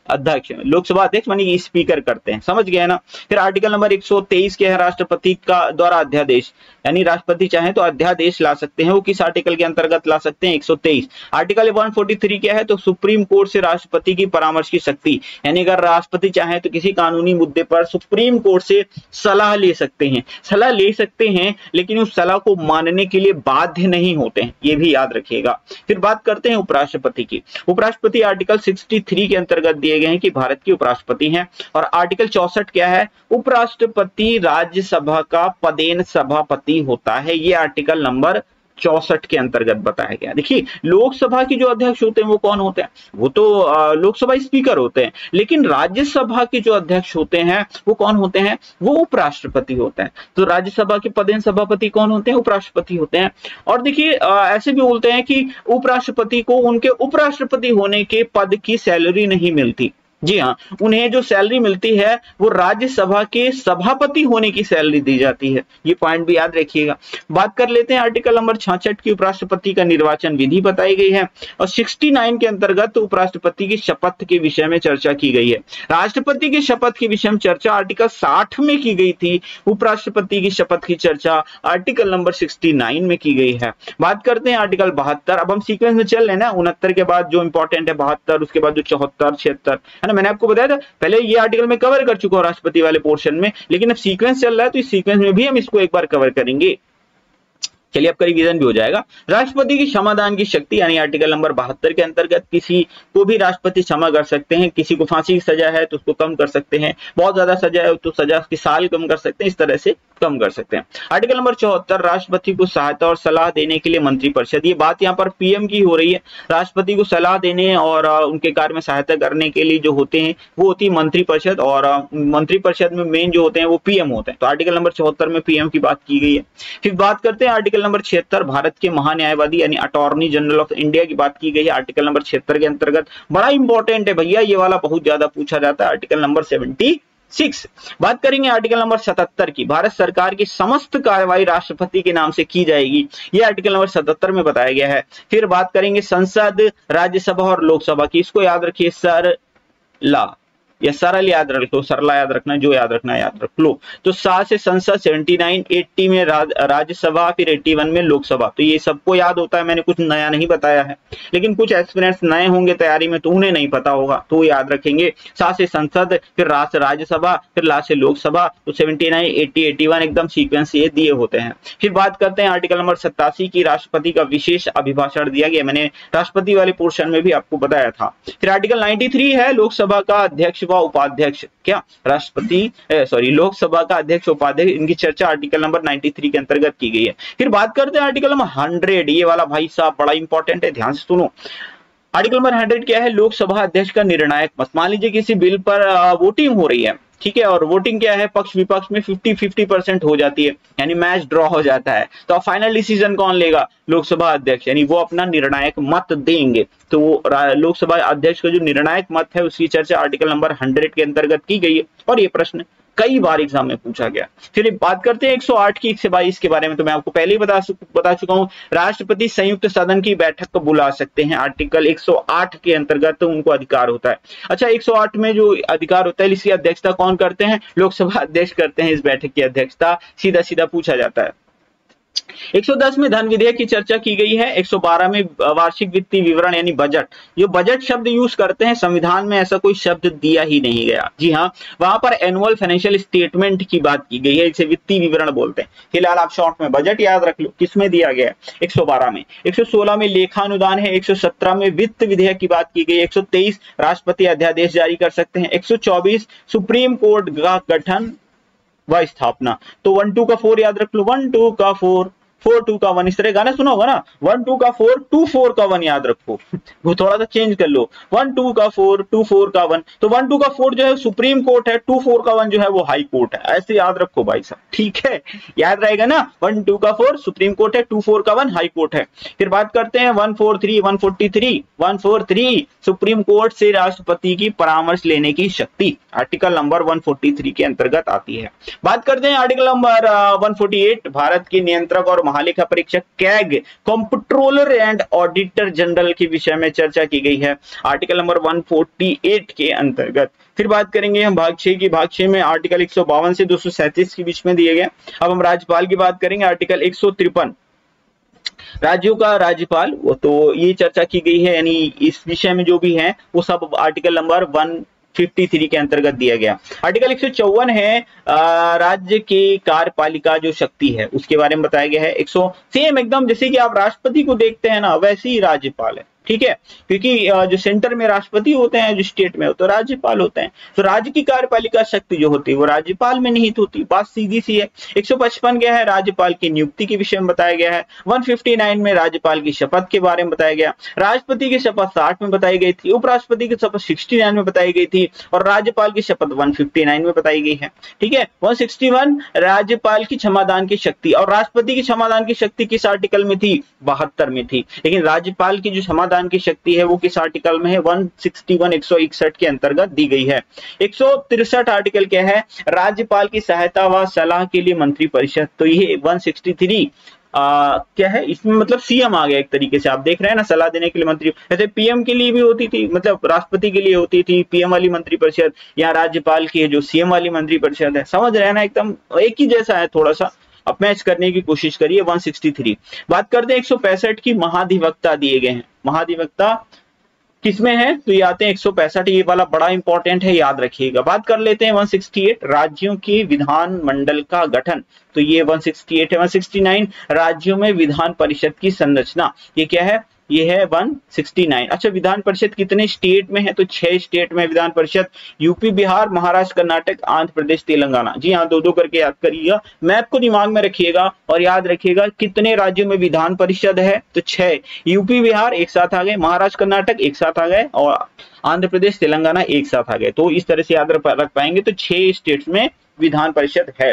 अध्यक्ष, लोकसभा अध्यक्ष मानी स्पीकर करते हैं, समझ गए ना। फिर आर्टिकल नंबर एक सौ तेईस के है राष्ट्रपति का द्वारा अध्यादेश, यानी राष्ट्रपति चाहे तो अध्यादेश ला सकते हैं, वो किस आर्टिकल के अंतर्गत ला सकते हैं, एक सौ तेईस। आर्टिकल एक सौ तैंतालीस क्या है, तो सुप्रीम कोर्ट से राष्ट्रपति की परामर्श की शक्ति, यानी अगर राष्ट्रपति चाहे तो किसी कानूनी मुद्दे पर सुप्रीम कोर्ट से सलाह ले सकते हैं, सलाह ले सकते हैं लेकिन उस सलाह को मानने के लिए बाध्य नहीं होते हैं, ये भी याद रखिएगा। फिर बात करते हैं उपराष्ट्रपति की। उपराष्ट्रपति आर्टिकल तिरसठ के अंतर्गत दिए गए हैं कि भारत के उपराष्ट्रपति हैं। और आर्टिकल चौसठ क्या है, उपराष्ट्रपति राज्यसभा का पदेन सभापति होता है, ये आर्टिकल नंबर चौसठ के अंतर्गत बताया गया। देखिए लोकसभा के जो अध्यक्ष होते हैं वो कौन होते हैं, वो तो लोकसभा स्पीकर होते हैं, लेकिन राज्यसभा के जो अध्यक्ष होते हैं वो कौन होते हैं, वो उपराष्ट्रपति होते हैं। तो राज्यसभा के पदेन सभापति कौन होते हैं, उपराष्ट्रपति होते हैं। और देखिए ऐसे भी बोलते हैं कि उपराष्ट्रपति को उनके उपराष्ट्रपति होने के पद की सैलरी नहीं मिलती, जी हाँ, उन्हें जो सैलरी मिलती है वो राज्यसभा के सभापति होने की सैलरी दी जाती है, ये पॉइंट भी याद रखिएगा। बात कर लेते हैं आर्टिकल नंबर छियासठ की, उपराष्ट्रपति का निर्वाचन विधि बताई गई है। और उनहत्तर के अंतर्गत उपराष्ट्रपति की शपथ के विषय में चर्चा की गई है। राष्ट्रपति की शपथ के विषय में चर्चा आर्टिकल साठ में की गई थी, उपराष्ट्रपति की शपथ की चर्चा आर्टिकल नंबर उनहत्तर में की गई है। बात करते हैं आर्टिकल बहत्तर, अब हम सीक्वेंस में चल रहे हैं ना, उनहत्तर के बाद जो इंपॉर्टेंट है बहत्तर, उसके बाद जो चौहत्तर, छिहत्तर, मैंने आपको बताया था पहले, ये आर्टिकल में कवर कर चुका हूं राष्ट्रपति वाले पोर्शन में, लेकिन अब सीक्वेंस चल रहा है तो इस सीक्वेंस में भी हम इसको एक बार कवर करेंगे। चलिए आपका रिवीजन भी हो जाएगा। राष्ट्रपति की क्षमादान की शक्ति, यानी आर्टिकल नंबर बहत्तर के अंतर्गत किसी को भी राष्ट्रपति क्षमा कर सकते हैं, किसी को फांसी की सजा है तो उसको कम कर सकते हैं, बहुत ज्यादा सजा है तो सजा की साल कम कर सकते हैं, इस तरह से कम कर सकते हैं। आर्टिकल नंबर चौहत्तर, राष्ट्रपति को सहायता और सलाह देने के लिए मंत्रिपरिषद, ये बात यहाँ पर पीएम की हो रही है। राष्ट्रपति को सलाह देने और उनके कार्य में सहायता करने के लिए जो होते हैं वो होती है मंत्रिपरिषद, और मंत्रिपरिषद में मेन जो होते हैं वो पीएम होते हैं। तो आर्टिकल नंबर चौहत्तर में पीएम की बात की गई है। फिर बात करते हैं आर्टिकल नंबर छिहत्तर, भारत के महान्यायवादी यानी अटॉर्नी जनरल ऑफ इंडिया की बात की गई है आर्टिकल नंबर छिहत्तर के अंतर्गत। बड़ा इंपॉर्टेंट है भैया, ये वाला बहुत ज्यादा पूछा जाता है। आर्टिकल नंबर छिहत्तर। बात करेंगे आर्टिकल नंबर सतहत्तर की, भारत सरकार की समस्त कार्रवाई राष्ट्रपति के नाम से की जाएगी, ये आर्टिकल नंबर सतहत्तर में बताया गया है। फिर बात करेंगे संसद, राज्यसभा और लोकसभा की, इसको याद रखिए, सर ला या सरल याद रख लो, सरला याद रखना, जो याद रखना याद रख लो। तो सात से संसद, उन्यासी, अस्सी में राज्यसभा, फिर इक्यासी में लोकसभा। तो ये सबको याद होता है, मैंने कुछ नया नहीं बताया है, लेकिन कुछ एस्पिरेंट्स नए होंगे तैयारी में तो उन्हें नहीं पता होगा, तो याद रखेंगे। सात से संसद, फिर राज राज्यसभा, फिर लास्ट से लोकसभा। तो उन्यासी, अस्सी, इक्यासी एकदम सीक्वेंस ये दिए होते हैं। फिर बात करते हैं आर्टिकल नंबर सत्तासी की, राष्ट्रपति का विशेष अभिभाषण दिया गया, मैंने राष्ट्रपति वाले पोर्शन में भी आपको बताया था। फिर आर्टिकल तिरानवे है, लोकसभा का अध्यक्ष उपाध्यक्ष, क्या राष्ट्रपति सॉरी लोकसभा का अध्यक्ष उपाध्यक्ष, इनकी चर्चा आर्टिकल नंबर तिरानवे के अंतर्गत की गई है। फिर बात करते हैं आर्टिकल नंबर सौ, ये वाला भाई साहब बड़ा इंपॉर्टेंट है, ध्यान से सुनो। आर्टिकल नंबर सौ क्या है, लोकसभा अध्यक्ष का निर्णायक मत। मान लीजिए किसी बिल पर वोटिंग हो रही है, ठीक है, और वोटिंग क्या है, पक्ष विपक्ष में फिफ्टी फिफ्टी परसेंट हो जाती है, यानी मैच ड्रॉ हो जाता है, तो अब फाइनल डिसीजन कौन लेगा, लोकसभा अध्यक्ष, यानी वो अपना निर्णायक मत देंगे। तो वो लोकसभा अध्यक्ष का जो निर्णायक मत है उसकी चर्चा आर्टिकल नंबर सौ के अंतर्गत की गई है, और ये प्रश्न कई बार एग्जाम में पूछा गया। फिर बात करते हैं एक सौ आठ की, एक सौ बाईस के बारे में, तो मैं आपको पहले ही बता बता चुका हूं, राष्ट्रपति संयुक्त सदन की बैठक को बुला सकते हैं, आर्टिकल एक सौ आठ के अंतर्गत तो उनको अधिकार होता है। अच्छा, एक सौ आठ में जो अधिकार होता है इसकी अध्यक्षता कौन करते हैं, लोकसभा अध्यक्ष करते हैं इस बैठक की अध्यक्षता, सीधा सीधा पूछा जाता है। एक सौ दस में धन विधेयक की चर्चा की गई है। एक सौ बारह में वार्षिक वित्तीय विवरण यानी बजट, जो बजट शब्द यूज करते हैं, संविधान में ऐसा कोई शब्द दिया ही नहीं गया, जी हाँ, वहां पर एनुअल फाइनेंशियल स्टेटमेंट की बात की गई है, इसे वित्तीय विवरण बोलते हैं। फिलहाल आप शॉर्ट में बजट याद रख लो, किसमें दिया गया है, एक सौ बारह में। एक सौ सोलह में लेखानुदान है। एक सौ सत्रह में वित्त विधेयक की बात की गई। एक सौ तेईस राष्ट्रपति अध्यादेश जारी कर सकते हैं। एक सौ चौबीस सुप्रीम कोर्ट का गठन व स्थापना। तो वन टू का फोर याद रख लो, वन टू का फोर, फोर टू का वन, इस तरह गाना सुना होगा ना, वन टू का फोर, टू फोर का वन याद रखो, वो थोड़ा सा चेंज कर लो, वन टू का फोर, टू फोर का वन। तो वन टू का फोर जो है सुप्रीम कोर्ट है, टू फोर का वन जो है वो हाई कोर्ट है, ऐसे याद रखो भाई साहब, ठीक है, याद रहेगा ना, वन टू का फोर सुप्रीम कोर्ट है, टू फोर का वन हाई कोर्ट है। फिर बात करते हैं one four three, one forty three, one four three supreme court से राष्ट्रपति की परामर्श लेने की शक्ति, article number one forty three के अंतर्गत आती है। बात करते हैं article number one forty eight, Bharat के नियंत्रक और महालेखा परीक्षक, CAG comptroller and auditor general के विषय में चर्चा की गई है आर्टिकल नंबर एक सौ अड़तालीस के अंतर्गत। फिर बात करेंगे हम भाग छह की। भाग छह में आर्टिकल एक सौ बावन से दो सौ सैंतीस के बीच में दिए गए। अब हम राज्यपाल की बात करेंगे, आर्टिकल एक सौ तिरपन राज्यों का राज्यपाल, वो तो ये चर्चा की गई है, यानी इस विषय में जो भी है वो सब आर्टिकल नंबर एक सौ तिरेपन के अंतर्गत दिया गया। आर्टिकल एक सौ चौवन है राज्य की कार्यपालिका जो शक्ति है उसके बारे में बताया गया है। एक सौ सेम एकदम जैसे कि आप राष्ट्रपति को देखते हैं ना, वैसे ही राज्यपाल है, ठीक है, क्योंकि जो सेंटर में राष्ट्रपति होते हैं, जो स्टेट में तो राज्यपाल होते हैं। तो राज्य की कार्यपालिका शक्ति जो होती है वो राज्यपाल में निहित होती है, बात सीधी सी है। एक सौ पचपन क्या है, राज्यपाल की नियुक्ति के विषय में बताया गया है। एक सौ उनसठ में राज्यपाल की शपथ के बारे में बताया गया। राष्ट्रपति की शपथ साठ में बताई गई थी, उपराष्ट्रपति की शपथ उनहत्तर में बताई गई थी और राज्यपाल की शपथ एक सौ उनसठ में बताई गई है, ठीक है। एक सौ इकसठ राज्यपाल की क्षमादान की शक्ति और राष्ट्रपति की क्षमादान की शक्ति किस आर्टिकल में थी, बहत्तर में थी, लेकिन राज्यपाल की जो क्षमादान की शक्ति है वो किस आर्टिकल में है, एक सौ इकसठ एक सौ इकसठ के अंतर्गत दी गई है। एक सौ तिरसठ आर्टिकल क्या है, राज्यपाल की सहायता व सलाह के लिए मंत्री परिषद, तो ये एक सौ तिरसठ आ, क्या है, इसमें मतलब सीएम आ गया एक तरीके से, आप देख रहे हैं ना, सलाह देने के लिए मंत्री, जैसे पीएम के लिए भी होती थी, मतलब राष्ट्रपति के लिए होती थी पीएम वाली मंत्री परिषद, या राज्यपाल की है जो सीएम वाली मंत्री परिषद है, समझ रहे हैं ना, एकदम एक ही जैसा है, थोड़ा सा अब मैच करने की कोशिश करिए। एक सौ तिरसठ बात करते हैं एक सौ पैंसठ की, महाधिवक्ता दिए गए हैं। महाधिवक्ता किसमें है, तो ये आते हैं एक सौ पैंसठ, ये वाला बड़ा इंपॉर्टेंट है, याद रखिएगा। बात कर लेते हैं एक सौ अड़सठ राज्यों के विधान मंडल का गठन, तो ये एक सौ अड़सठ है। एक सौ उनहत्तर राज्यों में विधान परिषद की संरचना, ये क्या है, ये है एक सौ उनहत्तर। अच्छा, विधान परिषद कितने स्टेट में है, तो छह स्टेट में विधान परिषद, यूपी, बिहार, महाराष्ट्र, कर्नाटक, आंध्र प्रदेश, तेलंगाना। जी हाँ, दो दो करके याद करिएगा, मैप को दिमाग में रखिएगा और याद रखिएगा कितने राज्यों में विधान परिषद है, तो छह। यूपी बिहार एक साथ आ गए, महाराष्ट्र कर्नाटक एक साथ आ गए और आंध्र प्रदेश तेलंगाना एक साथ आ गए, तो इस तरह से याद रख पाएंगे, तो छह स्टेट्स में विधान परिषद है।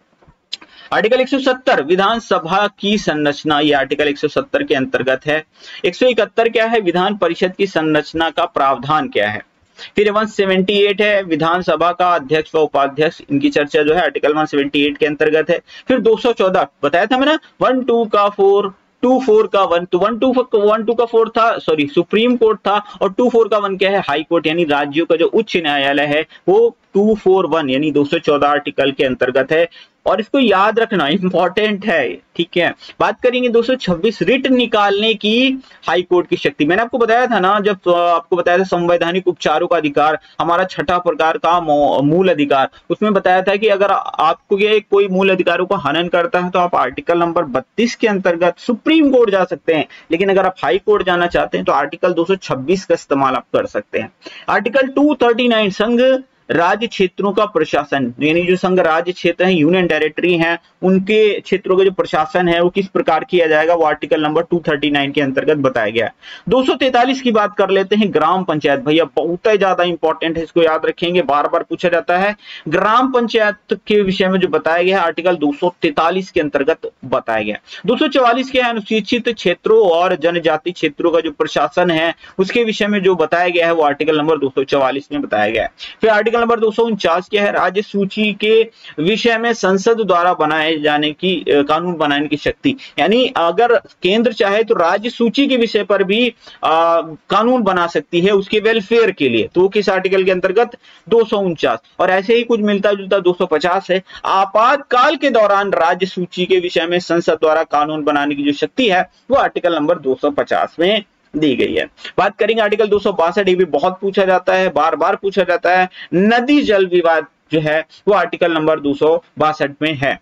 आर्टिकल एक सौ सत्तर विधानसभा की संरचना, ये आर्टिकल एक सौ सत्तर के अंतर्गत है। एक सौ इकहत्तर क्या है, विधान परिषद की संरचना का प्रावधान क्या है। फिर एक सौ अठहत्तर है विधानसभा का अध्यक्ष व उपाध्यक्ष, इनकी चर्चा जो है आर्टिकल एक सौ अठहत्तर के अंतर्गत है। फिर दो सौ चौदह बताया था मैंने, वन टू का फोर, टू फोर का वन, तो वन टू वन टू का फोर था, सॉरी सुप्रीम कोर्ट था, और टू फोर का वन क्या है, हाई कोर्ट, यानी राज्यों का जो उच्च न्यायालय है वो टू फोर वन यानी दो सौ चौदह आर्टिकल के अंतर्गत है, और इसको याद रखना इंपॉर्टेंट है, ठीक है। बात करेंगे दो सौ छब्बीस रिट निकालने की हाई कोर्ट की शक्ति। मैंने आपको बताया था ना, जब आपको बताया था संवैधानिक उपचारों का अधिकार हमारा छठा प्रकार का मूल अधिकार, उसमें बताया था कि अगर आपको ये कोई मूल अधिकारों को हनन करता है तो आप आर्टिकल नंबर बत्तीस के अंतर्गत सुप्रीम कोर्ट जा सकते हैं, लेकिन अगर आप हाई कोर्ट जाना चाहते हैं तो आर्टिकल दो सौ छब्बीस का इस्तेमाल आप कर सकते हैं। आर्टिकल दो सौ उनतालीस संघ राज्य क्षेत्रों का प्रशासन, यानी जो संघ राज्य क्षेत्र है, यूनियन टेरिटरी हैं, उनके क्षेत्रों का जो प्रशासन है वो किस प्रकार किया जाएगा, वो आर्टिकल नंबर दो सौ उनतालीस के अंतर्गत बताया गया है। दो सौ तैंतालीस की बात कर लेते हैं, ग्राम पंचायत, भैया बहुत ही ज्यादा इंपॉर्टेंट है, इसको याद रखेंगे, बार बार पूछा जाता है। ग्राम पंचायत के विषय में जो बताया गया है आर्टिकल दो सौ तैंतालीस के अंतर्गत बताया गया। दो सौ चौवालीस के अनुसूचित क्षेत्रों और जनजाति क्षेत्रों का जो प्रशासन है उसके विषय में जो बताया गया है वो आर्टिकल नंबर दो सौ चौवालीस में बताया गया है। फिर आर्टिकल नंबर दो सौ उनचास क्या है, राज्य सूची के विषय में संसद द्वारा बनाए जाने की कानून बनाने की शक्ति, यानी अगर केंद्र चाहे तो राज्य सूची के विषय पर भी आ, कानून बना सकती है उसके वेलफेयर के लिए, तो किस आर्टिकल के अंतर्गत दो सौ उनचास। और ऐसे ही कुछ मिलता जुलता दो सौ पचास है, आपातकाल के दौरान राज्य सूची के विषय में संसद द्वारा कानून बनाने की जो शक्ति है वो आर्टिकल नंबर दो सौ पचास में दी गई है। बात करेंगे आर्टिकल दो सौ बासठ, ये भी बहुत पूछा जाता है, बार बार पूछा जाता है, नदी जल विवाद जो है वो आर्टिकल नंबर दो सौ बासठ में है।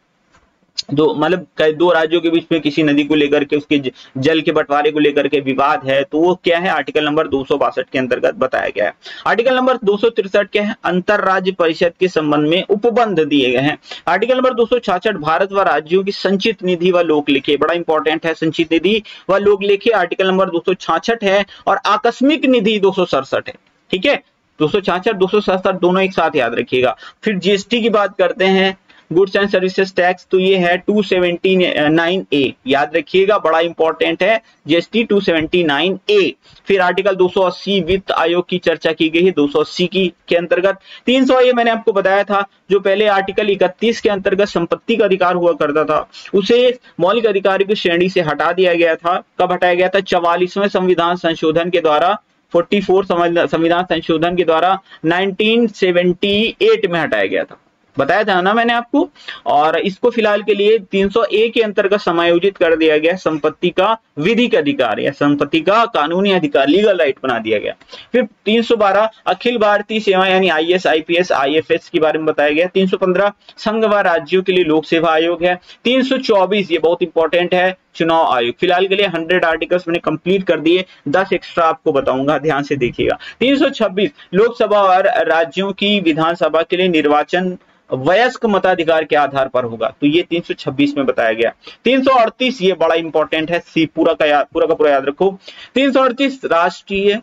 दो मतलब दो राज्यों के बीच में किसी नदी को लेकर के उसके जल के बंटवारे को लेकर के विवाद है, तो वो क्या है, आर्टिकल नंबर दो सौ बासठ के अंतर्गत बताया गया है। आर्टिकल नंबर दो सौ तिरसठ क्या है, अंतर राज्य परिषद के संबंध में उपबंध दिए गए हैं। आर्टिकल नंबर दो सौ छियासठ भारत व राज्यों की संचित निधि व लोक लेखे, बड़ा इंपॉर्टेंट है, संचित निधि व लोक लेखे आर्टिकल नंबर दो सौ छियासठ है, और आकस्मिक निधि दो सौ सड़सठ है, ठीक है। दो सौ छियासठ दो सौ सड़सठ दोनों एक साथ याद रखिएगा। फिर जीएसटी की बात करते हैं, गुड्स एंड सर्विसेज टैक्स, तो ये है टू सेवेंटी नाइन ए, याद रखिएगा, बड़ा इंपॉर्टेंट है GST two seventy nine A. फिर आर्टिकल दो सौ अस्सी वित्त आयोग की चर्चा की गई है दो सौ अस्सी की के अंतर्गत। तीन सौ ए मैंने आपको बताया था, जो पहले आर्टिकल इकतीस के अंतर्गत संपत्ति का अधिकार हुआ करता था, उसे मौलिक अधिकार की श्रेणी से हटा दिया गया था। कब हटाया गया था? चवालीसवें संविधान संशोधन के द्वारा, चौवालीसवें संविधान संशोधन के द्वारा उन्नीस सौ अठहत्तर में हटाया गया था, बताया था ना मैंने आपको। और इसको फिलहाल के लिए तीन सौ ए के अंतर्गत समायोजित कर दिया गया, संपत्ति का विधिक अधिकार या संपत्ति का कानूनी अधिकार, लीगल राइट बना दिया गया। फिर तीन सौ बारह अखिल भारतीय सेवा यानी आईएएस, आईपीएस, आईएफएस के बारे में बताया गया। तीन सौ पंद्रह संघ व राज्यों के लिए लोक सेवा आयोग है। तीन सौ चौबीस ये बहुत इंपॉर्टेंट है, चुनाव आयोग। फिलहाल के लिए हंड्रेड आर्टिकल्स मैंने कंप्लीट कर दिए, दस एक्स्ट्रा आपको बताऊंगा, ध्यान से देखिएगा। तीन सौ छब्बीस लोकसभा और राज्यों की विधानसभा के लिए निर्वाचन वयस्क मताधिकार के आधार पर होगा, तो ये तीन सौ छब्बीस में बताया गया। तीन सौ अड़तीस ये बड़ा इंपॉर्टेंट है, सी पूरा का याद पूरा का पूरा याद रखो। तीन सौ अड़तीस राष्ट्रीय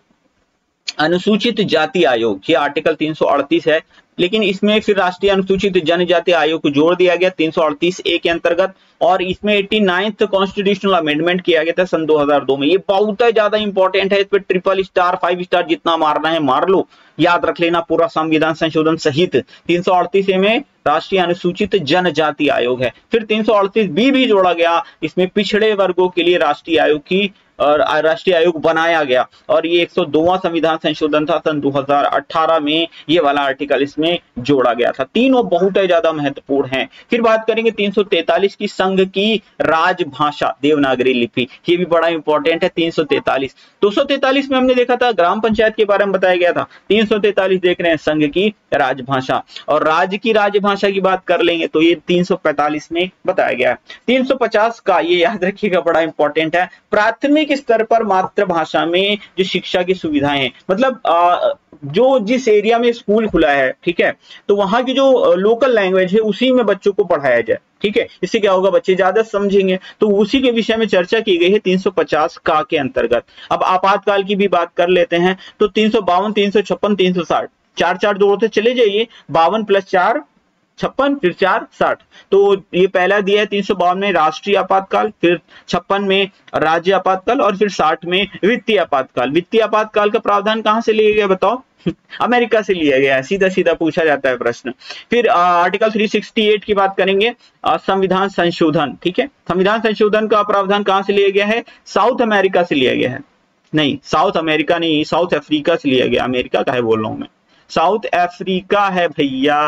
अनुसूचित जाति आयोग, ये आर्टिकल तीन सौ अड़तीस है, लेकिन इसमें फिर राष्ट्रीय अनुसूचित जनजाति आयोग को जोड़ दिया गया तीन सौ अड़तीस ए के अंतर्गत, और इसमें नवासी कॉन्स्टिट्यूशनल अमेंडमेंट किया गया था सन दो हज़ार दो में। ये बहुत ही ज्यादा इंपॉर्टेंट है, इस पे ट्रिपल स्टार फाइव स्टार जितना मारना है मार लो, याद रख लेना पूरा संविधान संशोधन सहित। तीन सौ अड़तीस ए में राष्ट्रीय अनुसूचित जनजाति आयोग है। फिर तीन सौ अड़तीस बी भी जोड़ा गया, इसमें पिछड़े वर्गों के लिए राष्ट्रीय आयोग की और राष्ट्रीय आयोग बनाया गया, और ये एक सौ दो संविधान संशोधन था सन दो हज़ार अठारह में, ये वाला आर्टिकल इसमें जोड़ा गया था। तीनों बहुत ही ज्यादा महत्वपूर्ण हैं। फिर बात करेंगे तीन सौ तैंतालीस की, संघ की राजभाषा देवनागरी लिपि, ये भी बड़ा इंपॉर्टेंट है। तीन सौ तैंतालीस दो सौ तैंतालीस में हमने देखा था ग्राम पंचायत के बारे में बताया गया था, तीन सौ तैंतालीस देख रहे हैं संघ की राजभाषा, और राज्य की राजभाषा की बात कर लेंगे तो ये तीन सौ पैंतालीस में बताया गया है। तीन सौ पचास का ये याद रखिएगा, बड़ा इंपॉर्टेंट है, प्राथमिक स्तर पर मातृभाषा में जो शिक्षा की सुविधाएं हैं, मतलब आ, जो जिस एरिया में स्कूल खुला है, ठीक है, तो वहां की जो लोकल लैंग्वेज है उसी में बच्चों को पढ़ाया जाए, ठीक है, इससे क्या होगा, बच्चे ज्यादा समझेंगे, तो उसी के विषय में चर्चा की गई है तीन सौ पचास का के अंतर्गत। अब आपातकाल की भी बात कर लेते हैं, तो तीन सौ बावन, तीन सौ छप्पन, तीन सौ साठ, चार चार जोड़ते चले जाइए, बावन प्लस चार छप्पन, फिर चार साठ, तो ये पहला दिया है तीन सौ बावन में राष्ट्रीय आपातकाल, फिर छप्पन में राज्य आपातकाल, और फिर साठ में वित्तीय आपातकाल। वित्तीय आपातकाल का प्रावधान कहां से लिया गया बताओ? अमेरिका से लिया गया है, सीधा सीधा पूछा जाता है प्रश्न। फिर आर्टिकल तीन सौ अड़सठ की बात करेंगे, संविधान संशोधन, ठीक है, संविधान संशोधन का प्रावधान कहां से लिया गया है? साउथ अमेरिका से लिया गया है, नहीं साउथ अमेरिका नहीं, साउथ अफ्रीका से लिया गया, अमेरिका का है बोल रहा हूं मैं, साउथ अफ्रीका है भैया,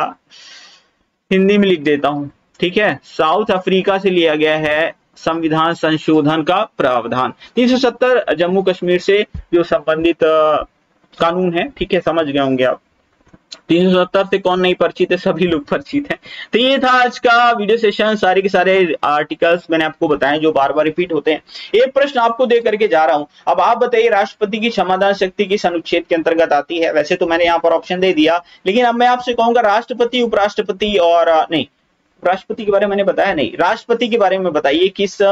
हिंदी में लिख देता हूं, ठीक है, साउथ अफ्रीका से लिया गया है संविधान संशोधन का प्रावधान। तीन सौ सत्तर जम्मू कश्मीर से जो संबंधित कानून है, ठीक है, समझ गए होंगे आप। तीन सौ सत्तर से कौन नहीं परिचित है? सभी लोग परिचित हैं। तो ये था आज का वीडियो सेशन, सारे के सारे आर्टिकल्स मैंने आपको बताए जो बार बार रिपीट होते हैं। एक प्रश्न आपको दे करके जा रहा हूं, अब आप बताइए राष्ट्रपति की क्षमता शक्ति किस अनुच्छेद के अंतर्गत आती है? वैसे तो मैंने यहाँ पर ऑप्शन दे दिया, लेकिन अब मैं आपसे कहूंगा राष्ट्रपति, उपराष्ट्रपति और नहीं, उपराष्ट्रपति के बारे में मैंने बताया नहीं, राष्ट्रपति के बारे में बताइए किस,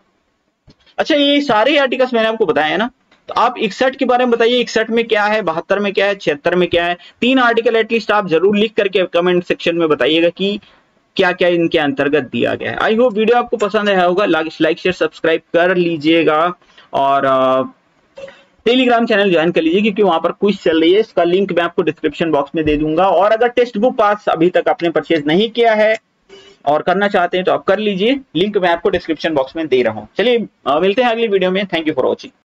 अच्छा ये सारे आर्टिकल्स मैंने आपको बताया है ना, तो आप इकसठ के बारे में बताइए, इकसठ में क्या है, बहत्तर में क्या है, छिहत्तर में क्या है? तीन आर्टिकल एटलीस्ट आप जरूर लिख करके कमेंट सेक्शन में बताइएगा कि क्या क्या इनके अंतर्गत दिया गया है। आई होप वीडियो आपको पसंद आया होगा, लाइक शेयर सब्सक्राइब कर लीजिएगा, और टेलीग्राम चैनल ज्वाइन कर लीजिए क्योंकि वहां पर क्विज चल रही है, इसका लिंक मैं आपको डिस्क्रिप्शन बॉक्स में दे दूंगा। और अगर टेक्स्ट बुक पास अभी तक आपने परचेज नहीं किया है और करना चाहते हैं तो आप कर लीजिए, लिंक मैं आपको डिस्क्रिप्शन बॉक्स में दे रहा हूँ। चलिए मिलते हैं अगली वीडियो में, थैंक यू फॉर वॉचिंग।